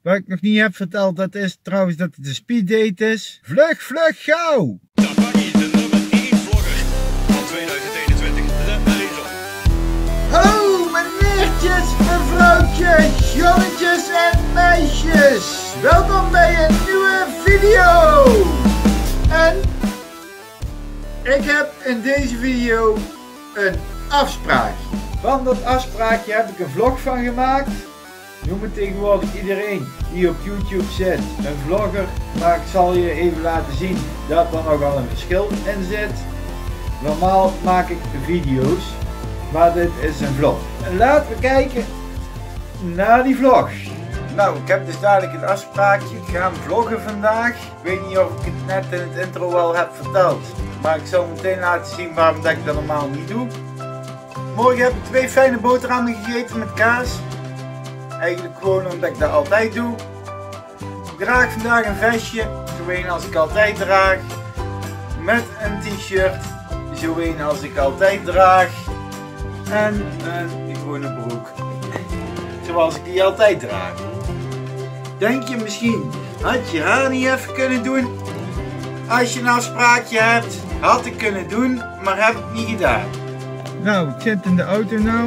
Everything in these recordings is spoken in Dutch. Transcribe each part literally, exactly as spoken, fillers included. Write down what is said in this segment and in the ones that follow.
Wat ik nog niet heb verteld, dat is trouwens dat het een speeddate is. Vlug, vlug, gauw! Tapaggi, de nummer één vlogger van tweeduizend eenentwintig. Let eens op. Hallo meneertjes, mevrouwtjes, jongetjes en meisjes. Welkom bij een nieuwe video. En ik heb in deze video een afspraakje. Van dat afspraakje heb ik een vlog van gemaakt. Noemt tegenwoordig iedereen die op YouTube zit een vlogger, maar ik zal je even laten zien dat er nogal een verschil in zit. Normaal maak ik video's, maar dit is een vlog. En laten we kijken naar die vlog. Nou, ik heb dus dadelijk het afspraakje. Ik ga vloggen vandaag. Ik weet niet of ik het net in het intro wel heb verteld, maar ik zal meteen laten zien waarom dat ik dat normaal niet doe. Morgen heb ik twee fijne boterhammen gegeten met kaas. Eigenlijk gewoon omdat ik dat altijd doe. Ik draag vandaag een vestje, zo een als ik altijd draag. Met een t-shirt, zo een als ik altijd draag. En een gewone broek, zoals ik die altijd draag. Denk je misschien, had je haar niet even kunnen doen? Als je een afspraakje hebt, had ik kunnen doen, maar heb ik niet gedaan. Nou, ik zit in de auto nou.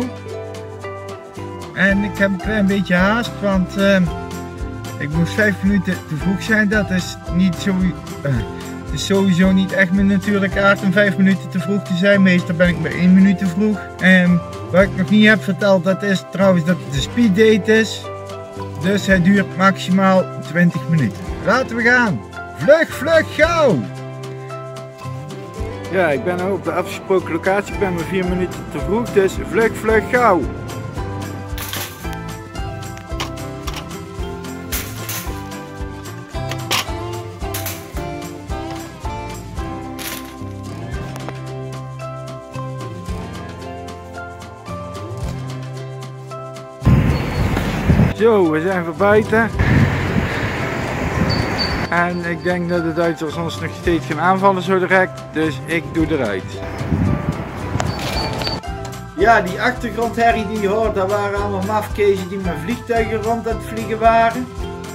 En ik heb een klein beetje haast, want uh, ik moest vijf minuten te vroeg zijn. Dat is, niet zo, uh, het is sowieso niet echt mijn natuurlijke aard om vijf minuten te vroeg te zijn. Meestal ben ik maar één minuut te vroeg. En wat ik nog niet heb verteld, dat is trouwens dat het een speeddate is. Dus hij duurt maximaal twintig minuten. Laten we gaan. Vlug, vlug, gauw! Ja, ik ben op de afgesproken locatie. Ik ben maar vier minuten te vroeg, dus vlug, vlug, gauw! Zo, we zijn voor buiten. En ik denk dat de Duitsers ons nog steeds gaan aanvallen zo direct. Dus ik doe eruit. Ja, die achtergrondherrie die je hoort, dat waren allemaal mafkezen die met vliegtuigen rond aan het vliegen waren.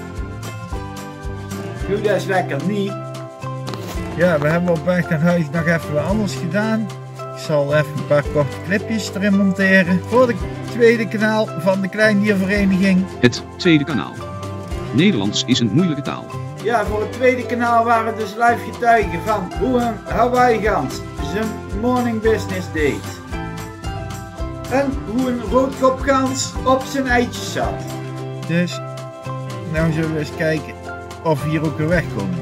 Doe dat is lekker niet. Ja, we hebben op weg naar huis nog even wat anders gedaan. Ik zal even een paar korte clipjes erin monteren. Voor het tweede kanaal van de Kleindiervereniging. Het tweede kanaal. Nederlands is een moeilijke taal. Ja, voor het tweede kanaal waren dus live getuigen van hoe een Hawaii-gans zijn morning business deed. En hoe een roodkopgans op zijn eitjes zat. Dus, nou zullen we eens kijken of we hier ook weer wegkomen.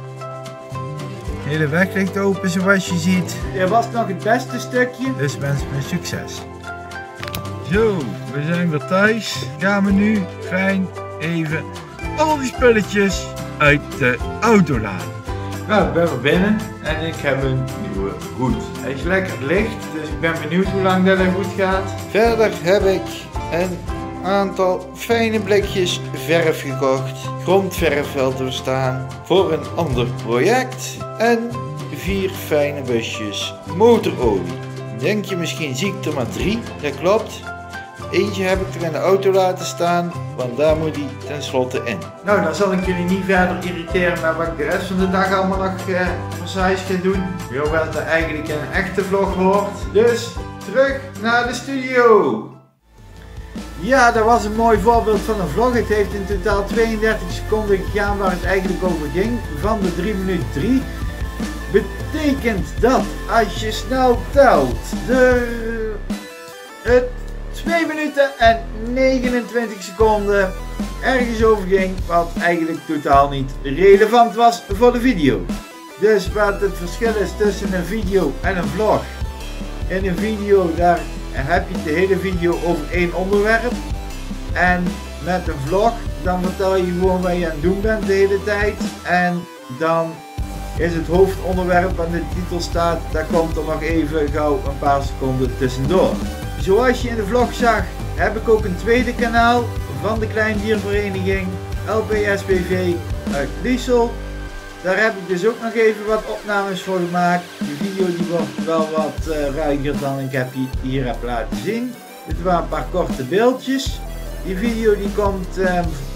De hele weg ligt open zoals je ziet. Dit was nog het beste stukje. Dus wens me succes. Zo, we zijn weer thuis. Gaan we nu fijn even al die spulletjes uit de auto laten. Nou, ik ben weer binnen en ik heb een nieuwe hoed. Hij is lekker licht, dus ik ben benieuwd hoe lang dat er goed gaat. Verder heb ik een aantal fijne blikjes verf gekocht. Grondverf wel te staan voor een ander project. En vier fijne busjes motorolie. Denk je misschien zie ik er maar drie, dat klopt. Eentje heb ik er in de auto laten staan, want daar moet hij tenslotte in. Nou, dan zal ik jullie niet verder irriteren met wat ik de rest van de dag allemaal nog uh, precies ga doen. Hoewel het eigenlijk in een echte vlog hoort. Dus, terug naar de studio. Ja, dat was een mooi voorbeeld van een vlog. Het heeft in totaal tweeëndertig seconden gegaan waar het eigenlijk over ging. Van de drie minuten drie. Betekent dat als je snel telt, de... het twee minuten en negenentwintig seconden ergens over ging, wat eigenlijk totaal niet relevant was voor de video. Dus wat het verschil is tussen een video en een vlog. In een video daar heb je de hele video over één onderwerp. En met een vlog dan vertel je gewoon wat je aan het doen bent de hele tijd. En dan is het hoofdonderwerp aan de titel staat, daar komt er nog even gauw een paar seconden tussendoor. Zoals je in de vlog zag, heb ik ook een tweede kanaal van de Kleindiervereniging L P S B V uit Liesel. Daar heb ik dus ook nog even wat opnames voor gemaakt. De video die wordt wel wat uh, ruiger dan ik heb hier heb laten zien. Dit waren een paar korte beeldjes. Die video die komt uh,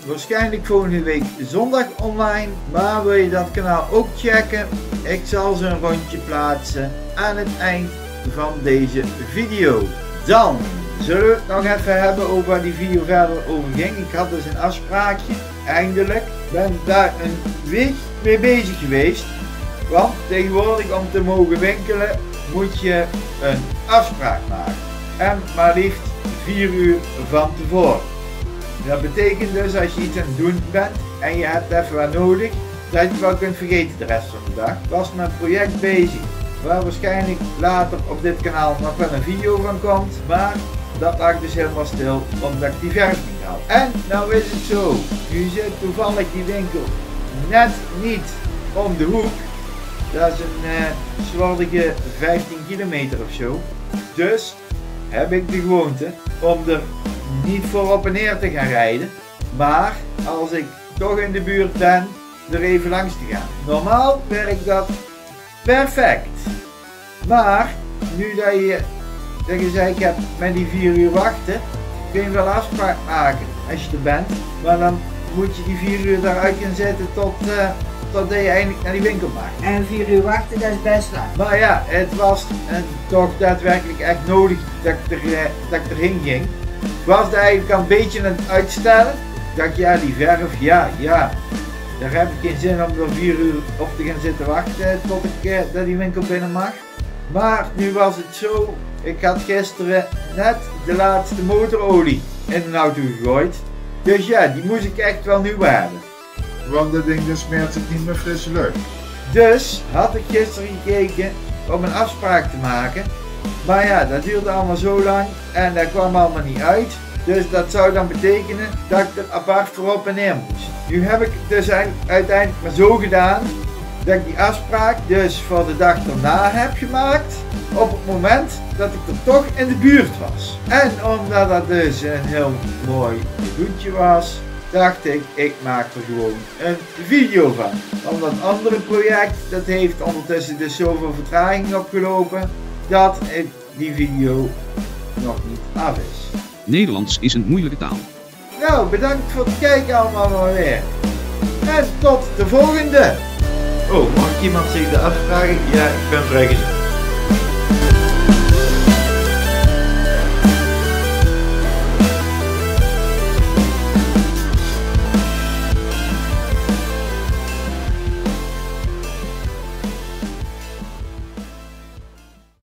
waarschijnlijk volgende week zondag online. Maar wil je dat kanaal ook checken? Ik zal ze een rondje plaatsen aan het eind van deze video. Dan zullen we het nog even hebben over waar die video verder over ging. Ik had dus een afspraakje, eindelijk. Ben daar een week mee bezig geweest. Want tegenwoordig om te mogen winkelen moet je een afspraak maken. En maar liefst vier uur van tevoren. Dat betekent dus als je iets aan het doen bent en je hebt even wat nodig, dat je het wel kunt vergeten de rest van de dag. Ik was met een project bezig waar waarschijnlijk later op dit kanaal nog wel een video van komt. Maar dat lag dus helemaal stil omdat ik die verf niet had. En nou is het zo, nu zit toevallig die winkel net niet om de hoek. Dat is een uh, slordige vijftien kilometer of zo. Dus heb ik de gewoonte om er niet voor op en neer te gaan rijden. Maar als ik toch in de buurt ben, er even langs te gaan. Normaal werkt dat perfect. Maar nu dat je, dat je zei ik heb met die vier uur wachten, kun je wel afspraak maken als je er bent. Maar dan moet je die vier uur daaruit gaan zetten tot... Uh, totdat je eindelijk naar die winkel mag. En vier uur wachten, dat is best lang. Maar ja, het was en toch daadwerkelijk echt nodig dat ik, er, dat ik erheen ging. Ik was er eigenlijk al een beetje aan het uitstellen. Ik dacht, ja, die verf, ja, ja. Daar heb ik geen zin om er vier uur op te gaan zitten wachten tot ik eh, dat die winkel binnen mag. Maar nu was het zo, ik had gisteren net de laatste motorolie in een auto gegooid. Dus ja, die moest ik echt wel nieuw hebben. Want dat ding smeert zich niet meer frisse lucht. Dus had ik gisteren gekeken om een afspraak te maken. Maar ja, dat duurde allemaal zo lang en dat kwam allemaal niet uit. Dus dat zou dan betekenen dat ik er apart voor op en neer moest. Nu heb ik het dus uiteindelijk maar zo gedaan dat ik die afspraak dus voor de dag daarna heb gemaakt. Op het moment dat ik er toch in de buurt was. En omdat dat dus een heel mooi doetje was, dacht ik, ik maak er gewoon een video van. Want dat andere project, dat heeft ondertussen dus zoveel vertraging opgelopen, dat ik die video nog niet af is. Nederlands is een moeilijke taal. Nou, bedankt voor het kijken allemaal maar weer. En tot de volgende. Oh, mag ik iemand zich de afvragen? Ja, ik ben vrijgezel.